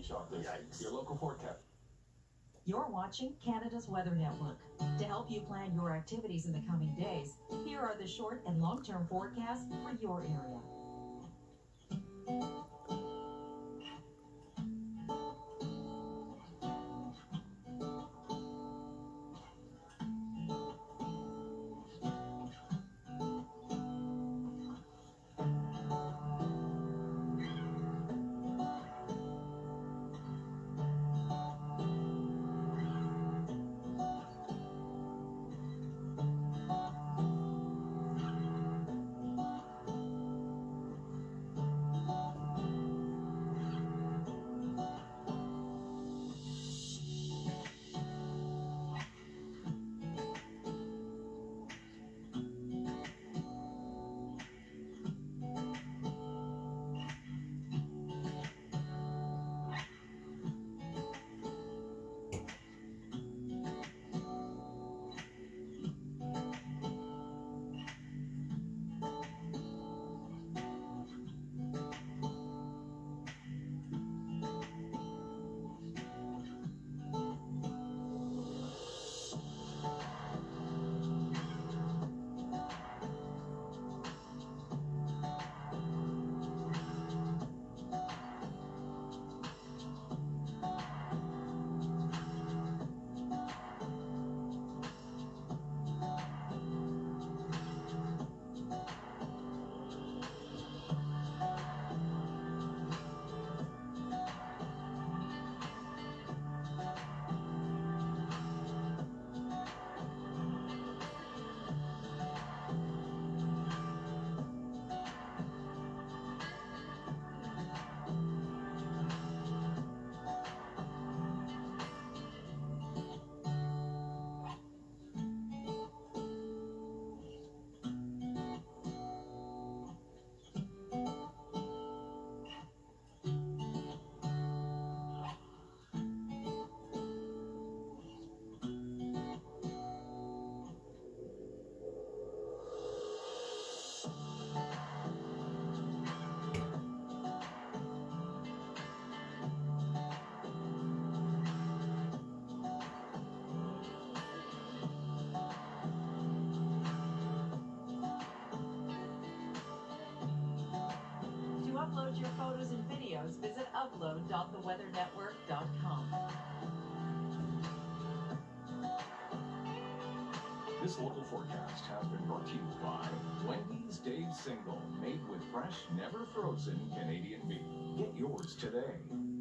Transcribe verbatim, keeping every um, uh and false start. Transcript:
unleash off this. Yikes. Your local forecast. You're watching Canada's Weather Network. To help you plan your activities in the coming days, here are the short and long-term forecasts for your area. Upload your photos and videos, visit upload dot the weather network dot com. This local forecast has been brought to you by Wendy's Day Single, made with fresh, never frozen Canadian beef. Get yours today.